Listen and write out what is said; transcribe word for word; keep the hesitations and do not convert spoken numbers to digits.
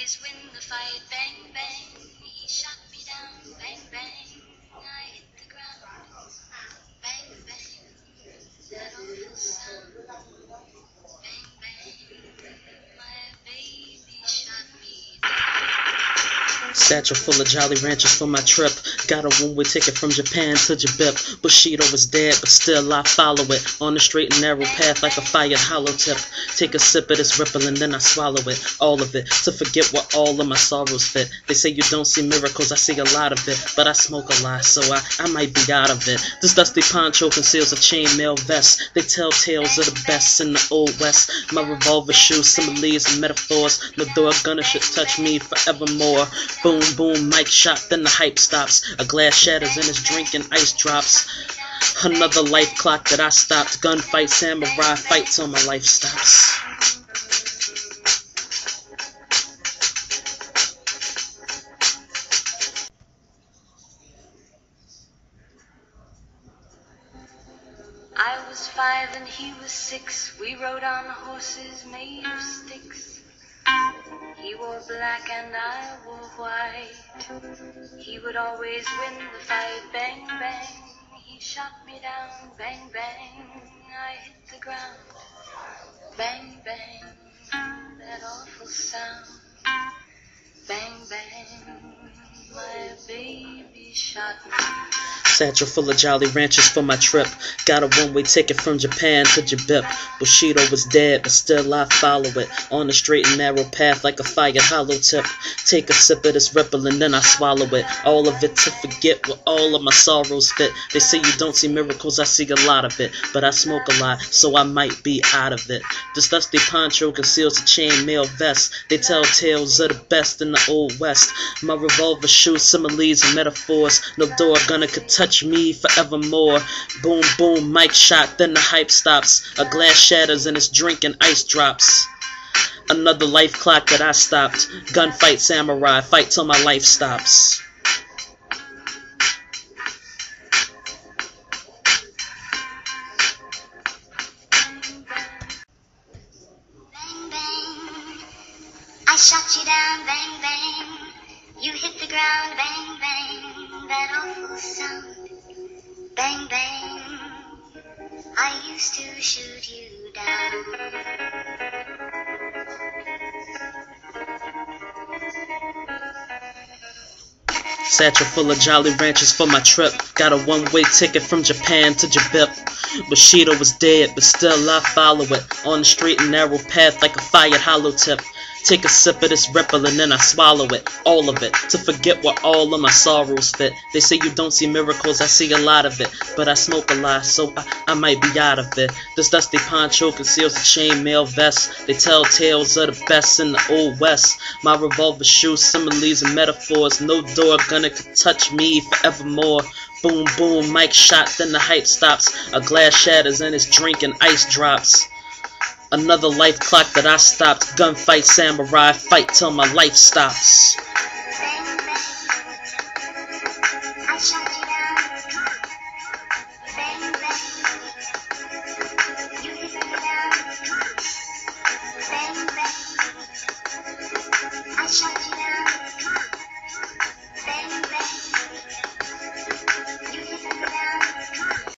always win the fight. Bang, bang, he shot me down. Bang, bang, I hit the ground. Bang, bang, that awful sound. Bang, bang, my baby shot me down. Satchel full of Jolly Ranchers for my trip. Got a one-way ticket from Japan to Jabip. Bushido was dead, but still I follow it. On the straight and narrow path like a fired hollow tip. Take a sip of this ripple and then I swallow it. All of it, to forget what all of my sorrows fit. They say you don't see miracles, I see a lot of it. But I smoke a lot, so I, I might be out of it. This dusty poncho conceals a chainmail vest. They tell tales of the best in the old west. My revolver shoes, similes and metaphors. No door gunner should touch me forevermore. Boom, boom, mic shot, then the hype stops. A glass shatters and it's drinking ice drops. Another life clock that I stopped. Gunfight Samurai, fight till my life stops. I was five and he was six. We rode on horses made of sticks. He wore black and I wore white. He would always win the fight. Bang, bang, he shot me down. Bang, bang, I hit the ground. Bang, bang, that awful sound. Bang, bang, my baby shot me. Satchel full of Jolly Ranchers for my trip. Got a one-way ticket from Japan to Jabip. Bushido was dead, but still I follow it. On the straight and narrow path like a fired hollow tip. Take a sip of this ripple and then I swallow it. All of it to forget what all of my sorrows fit. They say you don't see miracles, I see a lot of it. But I smoke a lot, so I might be out of it. This dusty poncho conceals a chainmail vest. They tell tales of the best in the old west. My revolver shoes, similes and metaphors. No door gunner could touch me forevermore. Boom, boom, mic shot, then the hype stops. A glass shatters and it's drinking ice drops. Another life clock that I stopped. Gunfight Samurai, fight till my life stops. Bang, bang, I shot you down. Bang, bang, you hit the ground. Bang, bang, that awful sound. Bang, bang, I used to shoot you down. Satchel full of Jolly Ranchers for my trip. Got a one-way ticket from Japan to Jabip. Bushido was dead, but still I follow it. On the straight and narrow path like a fired hollow tip. Take a sip of this ripple and then I swallow it. All of it, to forget what all of my sorrows fit. They say you don't see miracles, I see a lot of it. But I smoke a lot, so I, I might be out of it. This dusty poncho conceals a chainmail vest. They tell tales of the best in the old west. My revolver shoes, similes and metaphors. No door gunner could touch me forevermore. Boom, boom, mic shot, then the hype stops. A glass shatters and it's drinking ice drops. Another life clock that I stopped. Gunfight Samurai, fight till my life stops.